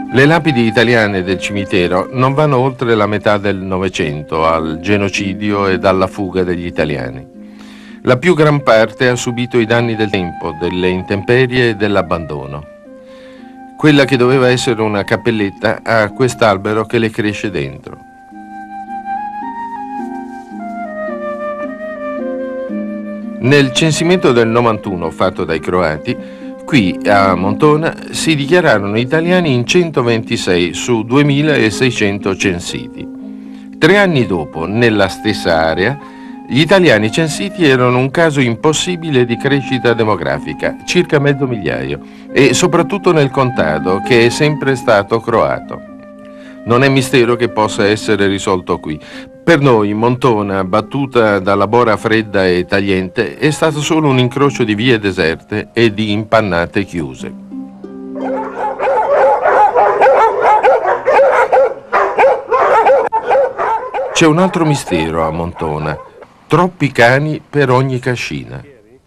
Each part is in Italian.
Le lapidi italiane del cimitero non vanno oltre la metà del Novecento, al genocidio e alla fuga degli italiani. La più gran parte ha subito i danni del tempo, delle intemperie e dell'abbandono. Quella che doveva essere una cappelletta ha quest'albero che le cresce dentro. Nel censimento del 91 fatto dai croati, qui a Montona si dichiararono italiani in 126 su 2600 censiti. 3 anni dopo, nella stessa area, gli italiani censiti erano un caso impossibile di crescita demografica, circa mezzo migliaio, e soprattutto nel contado, che è sempre stato croato. Non è mistero che possa essere risolto qui. Per noi, Montona, battuta dalla bora fredda e tagliente, è stato solo un incrocio di vie deserte e di impannate chiuse. C'è un altro mistero a Montona: troppi cani per ogni cascina.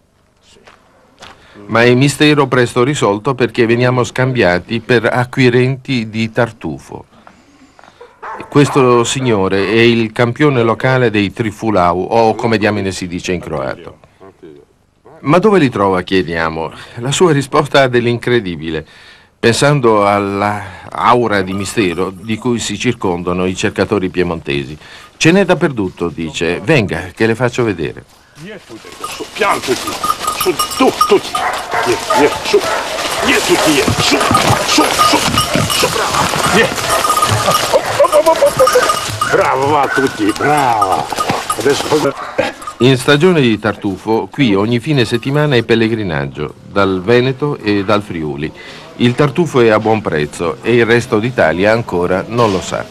Ma è mistero presto risolto perché veniamo scambiati per acquirenti di tartufo. Questo signore è il campione locale dei trifulau, o come diamine si dice in croato. Ma dove li trova, chiediamo? La sua risposta ha dell'incredibile, pensando alla aura di mistero di cui si circondano i cercatori piemontesi. Ce n'è dappertutto, dice. Venga, che le faccio vedere. Su, piano tutti, su, tutti, su, tutti, su, brava, bravo, va tutti, brava. Adesso... In stagione di tartufo, qui ogni fine settimana è pellegrinaggio, dal Veneto e dal Friuli. Il tartufo è a buon prezzo e il resto d'Italia ancora non lo sa.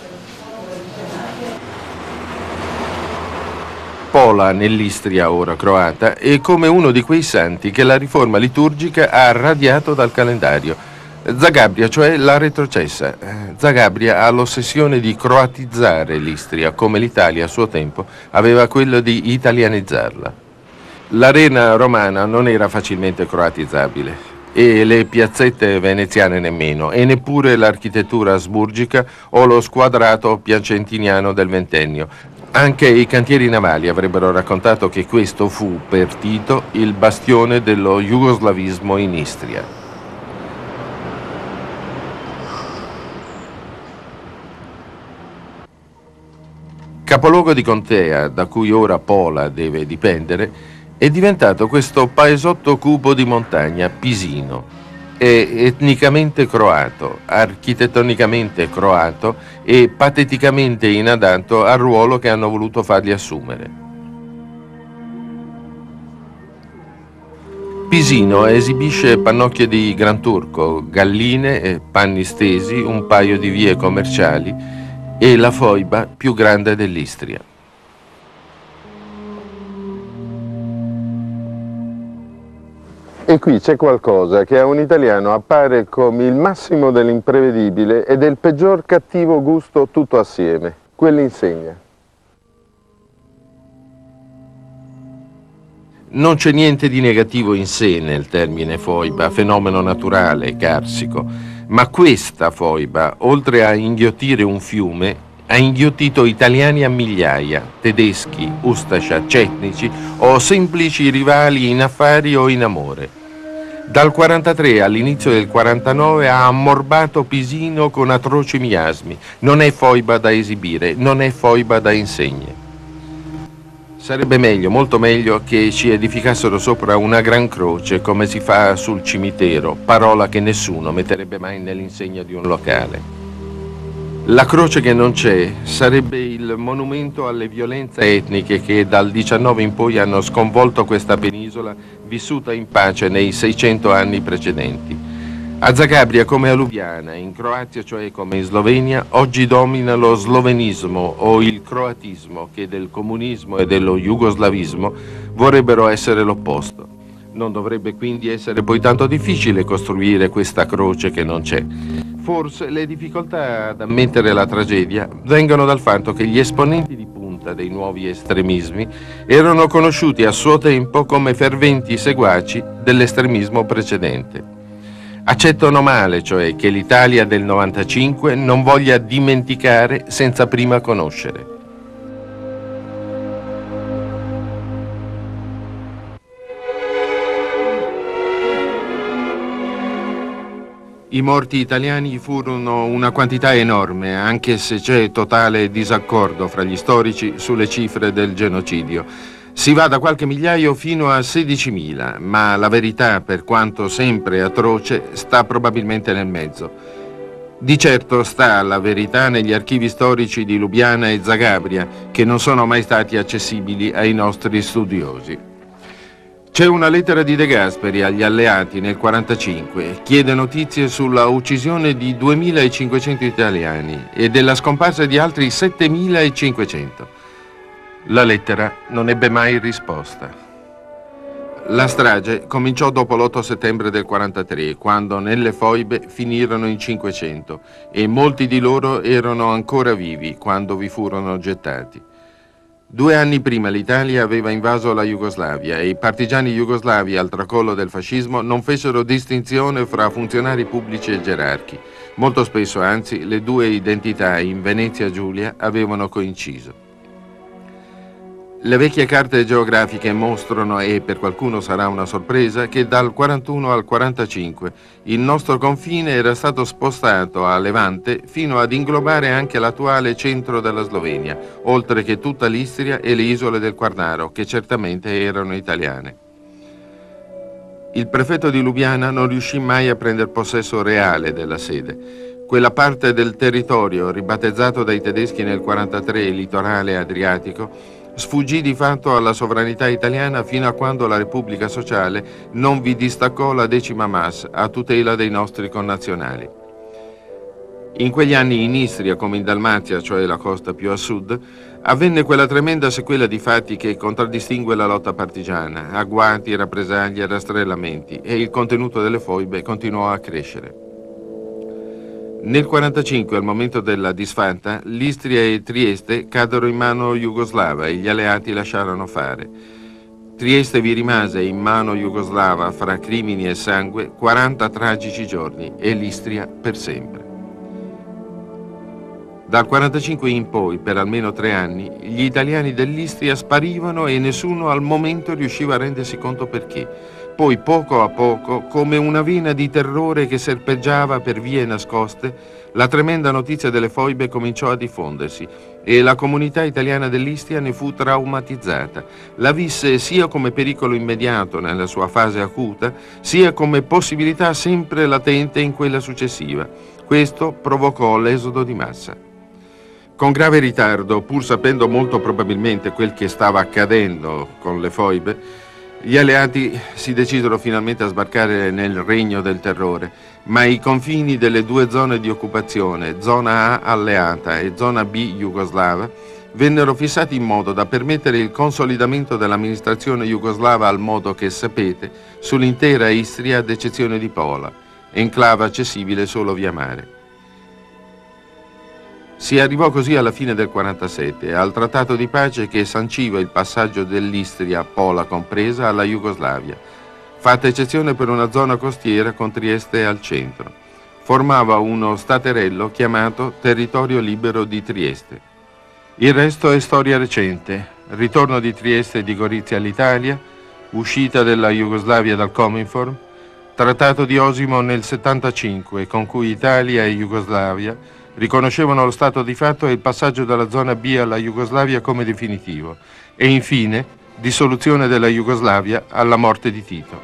Pola, nell'Istria ora croata, è come uno di quei santi che la riforma liturgica ha radiato dal calendario. Zagabria, cioè, l'ha retrocessa. Zagabria ha l'ossessione di croatizzare l'Istria, come l'Italia a suo tempo aveva quello di italianizzarla. L'arena romana non era facilmente croatizzabile, e le piazzette veneziane nemmeno, e neppure l'architettura asburgica o lo squadrato piacentiniano del Ventennio. Anche i cantieri navali avrebbero raccontato che questo fu, per Tito, il bastione dello jugoslavismo in Istria. Capoluogo di contea, da cui ora Pola deve dipendere, è diventato questo paesotto cupo di montagna, Pisino. È etnicamente croato, architettonicamente croato e pateticamente inadatto al ruolo che hanno voluto fargli assumere. Pisino esibisce pannocchie di Gran Turco, galline, panni stesi, un paio di vie commerciali e la foiba più grande dell'Istria. E qui c'è qualcosa che a un italiano appare come il massimo dell'imprevedibile e del peggior cattivo gusto tutto assieme, quell'insegna. Non c'è niente di negativo in sé nel termine foiba, fenomeno naturale, carsico, ma questa foiba, oltre a inghiottire un fiume, ha inghiottito italiani a migliaia, tedeschi, ustascia, cetnici o semplici rivali in affari o in amore. Dal 43 all'inizio del 49 ha ammorbato Pisino con atroci miasmi. Non è foiba da esibire, non è foiba da insegne. Sarebbe meglio, molto meglio, che ci edificassero sopra una gran croce come si fa sul cimitero, parola che nessuno metterebbe mai nell'insegna di un locale. La croce che non c'è sarebbe il monumento alle violenze etniche che dal 19 in poi hanno sconvolto questa penisola vissuta in pace nei 600 anni precedenti. A Zagabria come a Lubiana, in Croazia cioè come in Slovenia, oggi domina lo slovenismo o il croatismo che del comunismo e dello jugoslavismo vorrebbero essere l'opposto. Non dovrebbe quindi essere poi tanto difficile costruire questa croce che non c'è. Forse le difficoltà ad ammettere la tragedia vengono dal fatto che gli esponenti di punta dei nuovi estremismi erano conosciuti a suo tempo come ferventi seguaci dell'estremismo precedente. Accettano male, cioè, che l'Italia del 95 non voglia dimenticare senza prima conoscere. I morti italiani furono una quantità enorme, anche se c'è totale disaccordo fra gli storici sulle cifre del genocidio. Si va da qualche migliaio fino a 16.000, ma la verità, per quanto sempre atroce, sta probabilmente nel mezzo. Di certo sta la verità negli archivi storici di Lubiana e Zagabria, che non sono mai stati accessibili ai nostri studiosi. C'è una lettera di De Gasperi agli alleati nel 1945, chiede notizie sulla uccisione di 2.500 italiani e della scomparsa di altri 7.500. La lettera non ebbe mai risposta. La strage cominciò dopo l'8 settembre del 1943, quando nelle foibe finirono in 500 e molti di loro erano ancora vivi quando vi furono gettati. 2 anni prima l'Italia aveva invaso la Jugoslavia e i partigiani jugoslavi al tracollo del fascismo non fecero distinzione fra funzionari pubblici e gerarchi. Molto spesso, anzi, le due identità in Venezia Giulia avevano coinciso. Le vecchie carte geografiche mostrano, e per qualcuno sarà una sorpresa, che dal 41 al 45 il nostro confine era stato spostato a levante fino ad inglobare anche l'attuale centro della Slovenia, oltre che tutta l'Istria e le isole del Quarnaro, che certamente erano italiane. Il prefetto di Lubiana non riuscì mai a prendere possesso reale della sede. Quella parte del territorio, ribattezzato dai tedeschi nel 43 litorale adriatico, sfuggì di fatto alla sovranità italiana fino a quando la Repubblica Sociale non vi distaccò la 10ª MAS a tutela dei nostri connazionali. In quegli anni in Istria, come in Dalmazia, cioè la costa più a sud, avvenne quella tremenda sequela di fatti che contraddistingue la lotta partigiana, agguati, rappresaglie, rastrellamenti, e il contenuto delle foibe continuò a crescere. Nel 1945, al momento della disfatta, l'Istria e Trieste caddero in mano jugoslava e gli alleati lasciarono fare. Trieste vi rimase in mano jugoslava fra crimini e sangue 40 tragici giorni e l'Istria per sempre. Dal 1945 in poi, per almeno 3 anni, gli italiani dell'Istria sparivano e nessuno al momento riusciva a rendersi conto perché. Poi, poco a poco, come una vena di terrore che serpeggiava per vie nascoste, la tremenda notizia delle foibe cominciò a diffondersi e la comunità italiana dell'Istria ne fu traumatizzata. La visse sia come pericolo immediato nella sua fase acuta, sia come possibilità sempre latente in quella successiva. Questo provocò l'esodo di massa. Con grave ritardo, pur sapendo molto probabilmente quel che stava accadendo con le foibe, gli alleati si decisero finalmente a sbarcare nel regno del terrore, ma i confini delle 2 zone di occupazione, zona A alleata e zona B jugoslava, vennero fissati in modo da permettere il consolidamento dell'amministrazione jugoslava al modo che sapete sull'intera Istria ad eccezione di Pola, enclave accessibile solo via mare. Si arrivò così alla fine del 1947 al trattato di pace che sanciva il passaggio dell'Istria, Pola compresa, alla Jugoslavia, fatta eccezione per una zona costiera con Trieste al centro. Formava uno staterello chiamato Territorio Libero di Trieste. Il resto è storia recente: ritorno di Trieste e di Gorizia all'Italia, uscita della Jugoslavia dal Cominform, trattato di Osimo nel 1975 con cui Italia e Jugoslavia riconoscevano lo stato di fatto e il passaggio dalla zona B alla Jugoslavia come definitivo, e infine dissoluzione della Jugoslavia alla morte di Tito.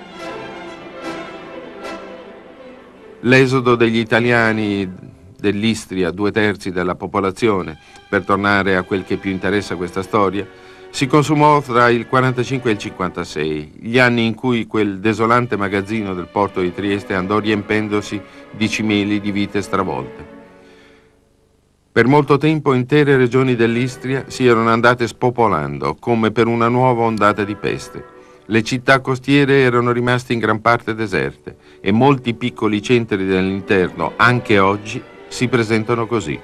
L'esodo degli italiani dell'Istria, 2/3 della popolazione, per tornare a quel che più interessa questa storia, si consumò tra il 45 e il 56, gli anni in cui quel desolante magazzino del porto di Trieste andò riempendosi di cimeli di vite stravolte. Per molto tempo intere regioni dell'Istria si erano andate spopolando, come per una nuova ondata di peste. Le città costiere erano rimaste in gran parte deserte e molti piccoli centri dell'interno, anche oggi, si presentano così.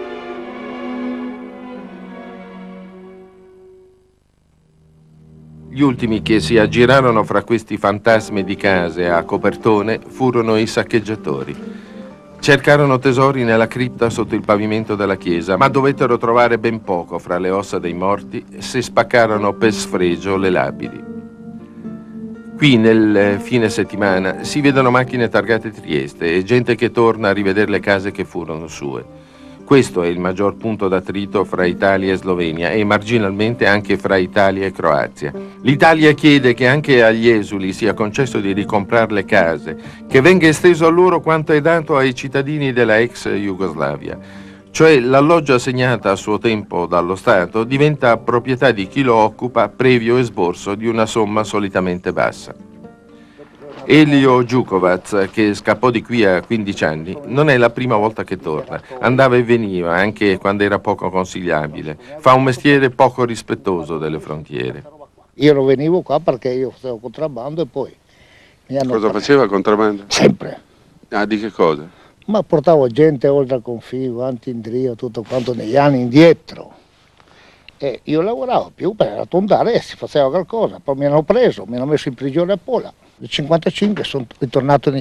Gli Gli ultimi che si aggirarono fra questi fantasmi di case a copertone furono i saccheggiatori. Cercarono tesori nella cripta sotto il pavimento della chiesa, ma dovettero trovare ben poco fra le ossa dei morti se spaccarono per sfregio le labili. Qui nel fine settimana si vedono macchine targate Trieste e gente che torna a rivedere le case che furono sue. Questo è il maggior punto d'attrito fra Italia e Slovenia e marginalmente anche fra Italia e Croazia. L'Italia chiede che anche agli esuli sia concesso di ricomprare le case, che venga esteso a loro quanto è dato ai cittadini della ex Jugoslavia. Cioè l'alloggio assegnato a suo tempo dallo Stato diventa proprietà di chi lo occupa previo esborso di una somma solitamente bassa. Elio Đukovac, che scappò di qui a 15 anni, non è la prima volta che torna. Andava e veniva, anche quando era poco consigliabile. Fa un mestiere poco rispettoso delle frontiere. Io non venivo qua perché io facevo contrabbando e poi mi hanno... Cosa faceva contrabbando? Sempre. Ah, di che cosa? Ma portavo gente oltre al confine, avanti, indietro, tutto quanto negli anni indietro. E io lavoravo più per arrotondare e si faceva qualcosa. Poi mi hanno preso, mi hanno messo in prigione a Pola. Nel 1955 sono ritornato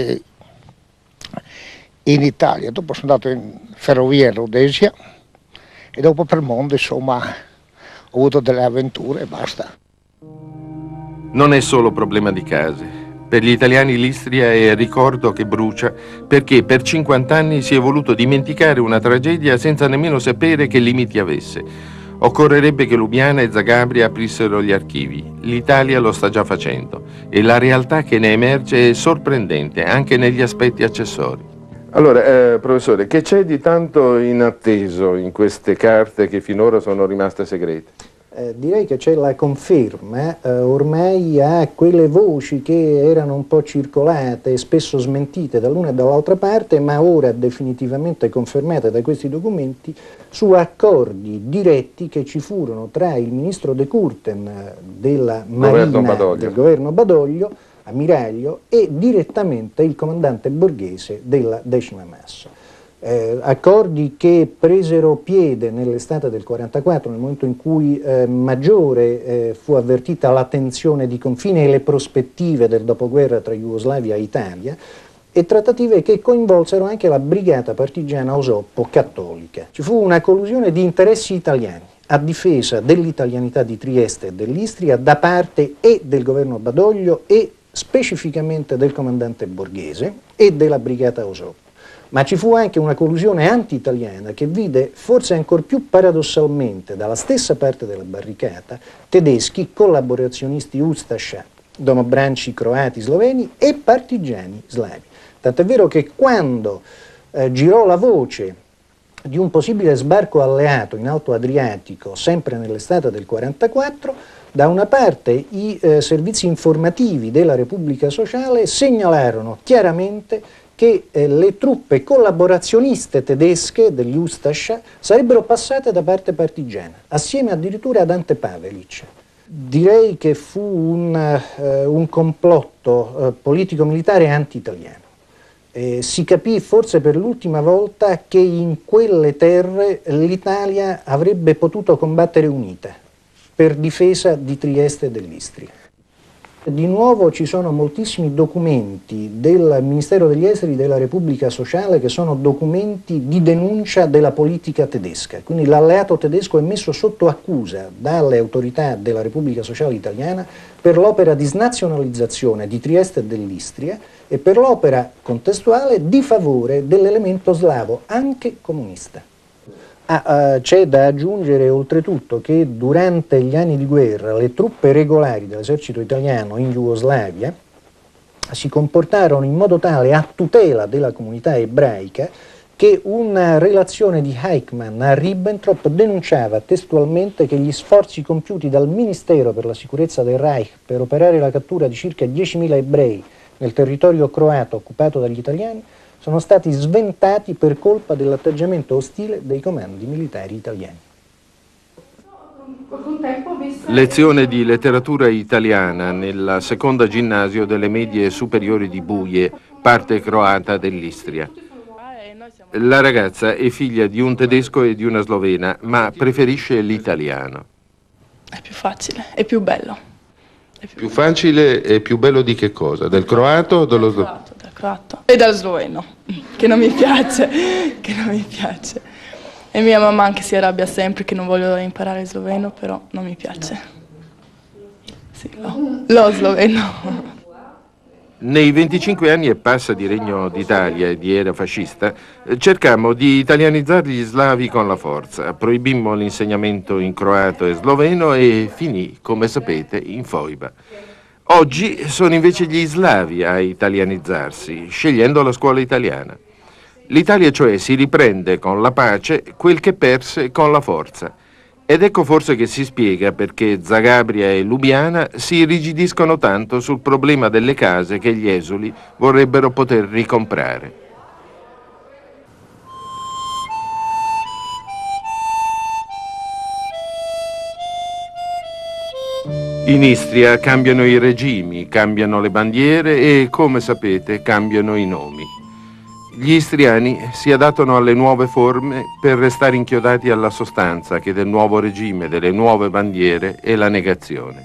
in Italia, dopo sono andato in ferrovia in Rhodesia e dopo per mondo, insomma, ho avuto delle avventure e basta. Non è solo problema di case. Per gli italiani l'Istria è il ricordo che brucia perché per 50 anni si è voluto dimenticare una tragedia senza nemmeno sapere che limiti avesse. Occorrerebbe che Lubiana e Zagabria aprissero gli archivi. L'Italia lo sta già facendo e la realtà che ne emerge è sorprendente anche negli aspetti accessori. Allora, professore, che c'è di tanto inatteso in queste carte che finora sono rimaste segrete? Direi che c'è la conferma ormai a quelle voci che erano un po' circolate e spesso smentite dall'una e dall'altra parte, ma ora definitivamente confermate da questi documenti, su accordi diretti che ci furono tra il ministro De Curten della Marina del governo Badoglio, ammiraglio, e direttamente il comandante Borghese della 10ª Massa. Accordi che presero piede nell'estate del 1944, nel momento in cui maggiore fu avvertita la tensione di confine e le prospettive del dopoguerra tra Jugoslavia e Italia, e trattative che coinvolsero anche la brigata partigiana Osoppo cattolica. Ci fu una collusione di interessi italiani a difesa dell'italianità di Trieste e dell'Istria da parte e del governo Badoglio e specificamente del comandante Borghese e della brigata Osoppo. Ma ci fu anche una collusione anti-italiana che vide, forse ancor più paradossalmente, dalla stessa parte della barricata, tedeschi, collaborazionisti Ustascia, domobranci croati sloveni e partigiani slavi. Tant'è vero che quando girò la voce di un possibile sbarco alleato in Alto Adriatico, sempre nell'estate del 1944, da una parte i servizi informativi della Repubblica Sociale segnalarono chiaramente che le truppe collaborazioniste tedesche degli Ustascia sarebbero passate da parte partigiana, assieme addirittura ad Ante Pavelic. Direi che fu un complotto politico-militare anti-italiano. Si capì forse per l'ultima volta che in quelle terre l'Italia avrebbe potuto combattere unita per difesa di Trieste e dell'Istria. Di nuovo ci sono moltissimi documenti del Ministero degli Esteri della Repubblica Sociale che sono documenti di denuncia della politica tedesca, quindi l'alleato tedesco è messo sotto accusa dalle autorità della Repubblica Sociale Italiana per l'opera di snazionalizzazione di Trieste e dell'Istria e per l'opera contestuale di favore dell'elemento slavo, anche comunista. C'è da aggiungere oltretutto che durante gli anni di guerra le truppe regolari dell'esercito italiano in Jugoslavia si comportarono in modo tale a tutela della comunità ebraica che una relazione di Eichmann a Ribbentrop denunciava testualmente che gli sforzi compiuti dal Ministero per la sicurezza del Reich per operare la cattura di circa 10.000 ebrei nel territorio croato occupato dagli italiani sono stati sventati per colpa dell'atteggiamento ostile dei comandi militari italiani. Lezione di letteratura italiana nella seconda ginnasio delle medie superiori di Buje, parte croata dell'Istria. La ragazza è figlia di un tedesco e di una slovena, ma preferisce l'italiano. È più facile, è più bello. Più facile e più bello di che cosa? Del croato o dello sloveno? Del croato e dello sloveno, che non mi piace, E mia mamma anche si arrabbia sempre che non voglio imparare sloveno, però non mi piace. Sì, lo sloveno. Nei 25 anni e passa di Regno d'Italia e di era fascista, cercammo di italianizzare gli slavi con la forza, proibimmo l'insegnamento in croato e sloveno e finì, come sapete, in foiba. Oggi sono invece gli slavi a italianizzarsi, scegliendo la scuola italiana. L'Italia, cioè, si riprende con la pace quel che perse con la forza. Ed ecco forse che si spiega perché Zagabria e Lubiana si irrigidiscono tanto sul problema delle case che gli esuli vorrebbero poter ricomprare. In Istria cambiano i regimi, cambiano le bandiere e, come sapete, cambiano i nomi. Gli istriani si adattano alle nuove forme per restare inchiodati alla sostanza che del nuovo regime, delle nuove bandiere è la negazione.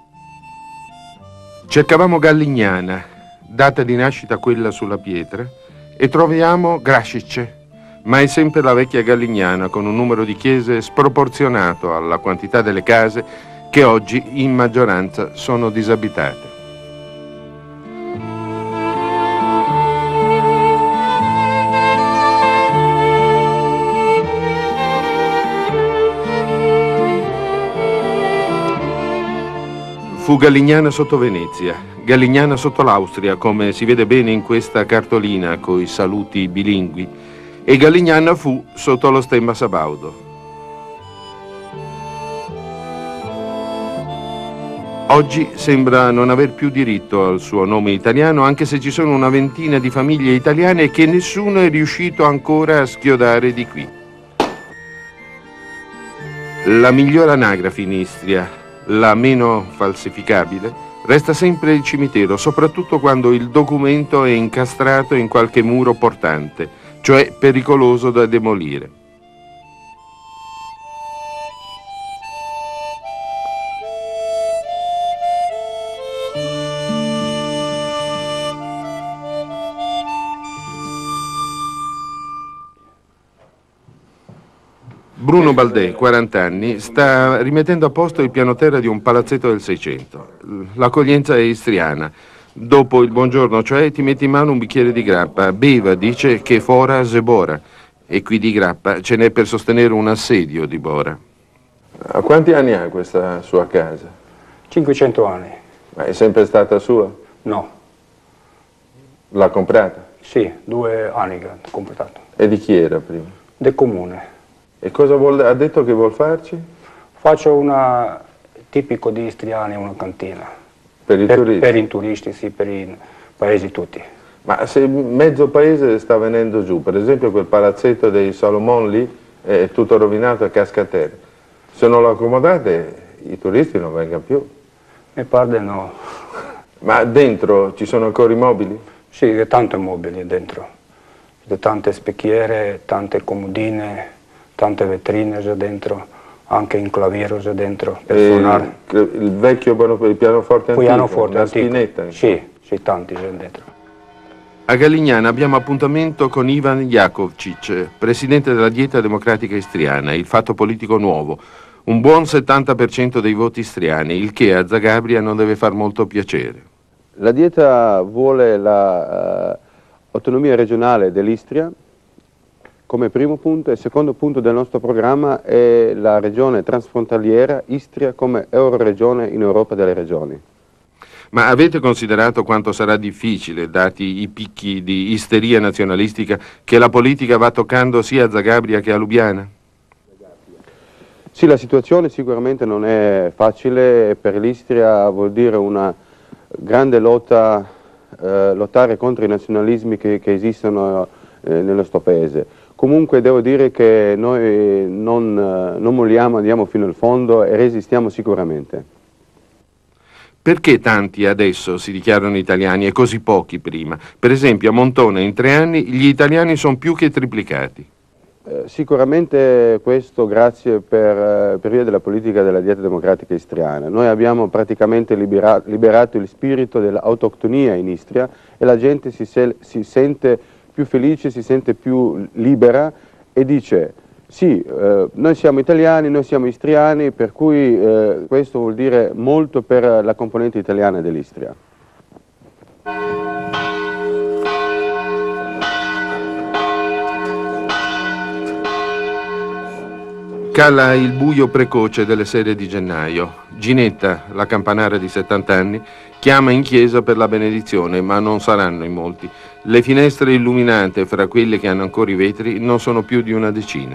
Cercavamo Gallignana, data di nascita quella sulla pietra, e troviamo Grasice, ma è sempre la vecchia Gallignana con un numero di chiese sproporzionato alla quantità delle case che oggi in maggioranza sono disabitate. Fu Gallignana sotto Venezia, Gallignana sotto l'Austria, come si vede bene in questa cartolina coi saluti bilingui, e Gallignana fu sotto lo stemma sabaudo. Oggi sembra non aver più diritto al suo nome italiano, anche se ci sono una ventina di famiglie italiane che nessuno è riuscito ancora a schiodare di qui. La migliore anagrafe in Istria, la meno falsificabile, resta sempre il cimitero, soprattutto quando il documento è incastrato in qualche muro portante, cioè pericoloso da demolire. Bruno Baldè, 40 anni, sta rimettendo a posto il piano terra di un palazzetto del 600. L'accoglienza è istriana. Dopo il buongiorno, cioè, ti metti in mano un bicchiere di grappa. Beva, dice che fora zebora. E qui di grappa ce n'è per sostenere un assedio di Bora. A quanti anni ha questa sua casa? 500 anni. Ma è sempre stata sua? No. L'ha comprata? Sì, 2 anni che ho comprato. E di chi era prima? Del comune. E cosa ha detto che vuol farci? Faccio una tipico di istriani, una cantina. Per i turisti? Per i turisti, sì, per i paesi tutti. Ma se mezzo paese sta venendo giù, per esempio quel palazzetto dei Salomon lì è tutto rovinato e casca a terra. Se non lo accomodate i turisti non vengano più. Mi pare no. Ma dentro ci sono ancora i mobili? Sì, c'è tanti mobili dentro. C'è tante specchiere, tante comodine, tante vetrine già dentro, anche un claviero già dentro per suonare. Il vecchio pianoforte antico, Pianoforte una antico. spinetta? Sì, tanti già dentro. A Gallignana abbiamo appuntamento con Ivan Jakovčić, presidente della Dieta Democratica Istriana, il fatto politico nuovo. Un buon 70% dei voti istriani, il che a Zagabria non deve far molto piacere. La Dieta vuole l'autonomia regionale dell'Istria come primo punto, e il secondo punto del nostro programma è la regione transfrontaliera Istria come euroregione in Europa delle regioni. Ma avete considerato quanto sarà difficile, dati i picchi di isteria nazionalistica, che la politica va toccando sia a Zagabria che a Lubiana? Sì, la situazione sicuramente non è facile, per l'Istria vuol dire una grande lotta, lottare contro i nazionalismi che esistono nel nostro paese. Comunque devo dire che noi non molliamo, andiamo fino al fondo e resistiamo sicuramente. Perché tanti adesso si dichiarano italiani e così pochi prima? Per esempio a Montone in 3 anni gli italiani sono più che triplicati. Sicuramente questo grazie per via della politica della dieta democratica istriana. Noi abbiamo praticamente liberato il spirito dell'autoctonia in Istria e la gente si sente più felice, si sente più libera e dice sì, noi siamo italiani, noi siamo istriani, per cui questo vuol dire molto per la componente italiana dell'Istria. Cala il buio precoce delle sere di gennaio. Ginetta, la campanara di 70 anni, chiama in chiesa per la benedizione, ma non saranno in molti. Le finestre illuminate, fra quelle che hanno ancora i vetri, non sono più di una decina.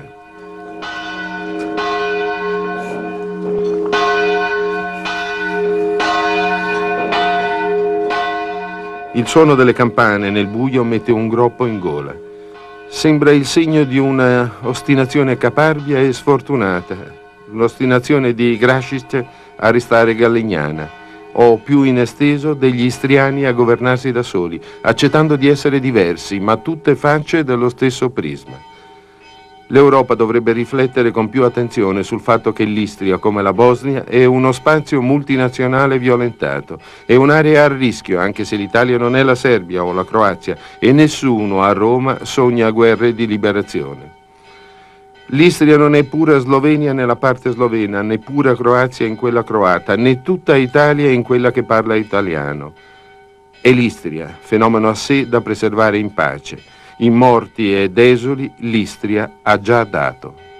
Il suono delle campane nel buio mette un groppo in gola. Sembra il segno di una ostinazione caparbia e sfortunata, l'ostinazione di Graschic a restare gallignana, o più in esteso degli istriani a governarsi da soli, accettando di essere diversi, ma tutte facce dello stesso prisma. L'Europa dovrebbe riflettere con più attenzione sul fatto che l'Istria, come la Bosnia, è uno spazio multinazionale violentato, è un'area a rischio, anche se l'Italia non è la Serbia o la Croazia, e nessuno a Roma sogna guerre di liberazione. L'Istria non è pura Slovenia nella parte slovena, né pura Croazia in quella croata, né tutta Italia in quella che parla italiano. È l'Istria, fenomeno a sé da preservare in pace. In morti ed esuli l'Istria ha già dato.